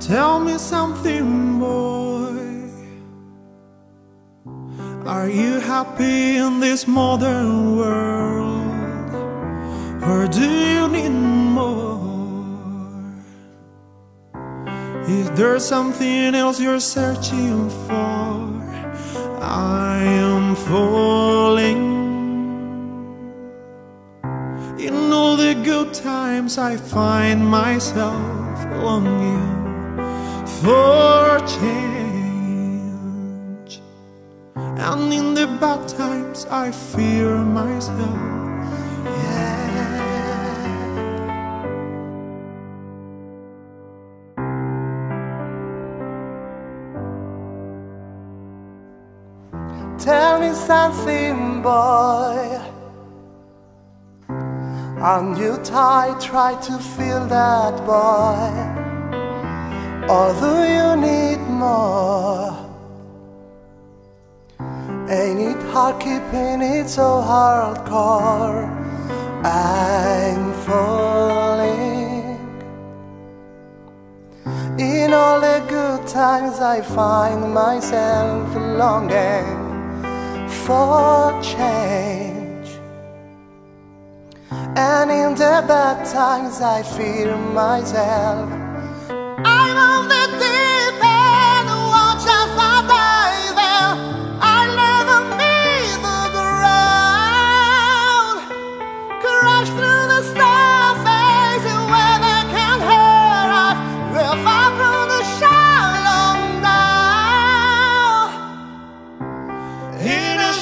Tell me something, boy. Are you happy in this modern world, or do you need more? If there's something else you're searching for, I am falling. In all the good times I find myself longing for change, and in the bad times I fear myself. Tell me something, boy. Aren't you tired? Try to feel that, boy. Or do you need more? Ain't it hard keeping it so hardcore? I'm falling. In all the good times I find myself longing for change, and in the bad times I fear myself. I'm on the deep end, watch as I dive in. I'll never meet the ground, crash through the surface where they can't hurt us. We're far from the shallow now. In a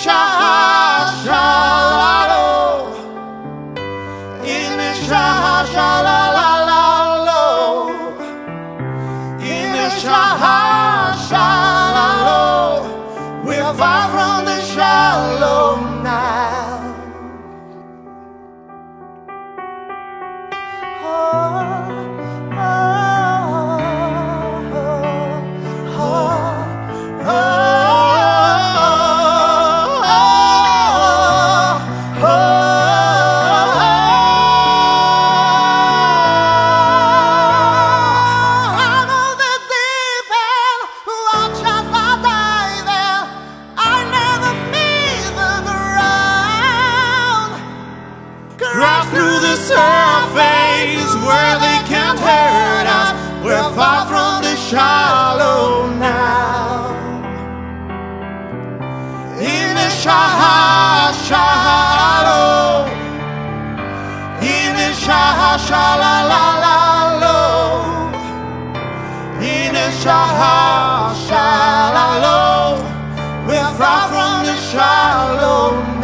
shallow, in a shallow, shallow, we're far from the shallow now. Oh, oh, oh, oh, oh, oh, oh. Crash through the surface where they can't hurt us. We're far from the shallow now. In a shallow, in a shallow, in a shallow, we're far from the shallow now.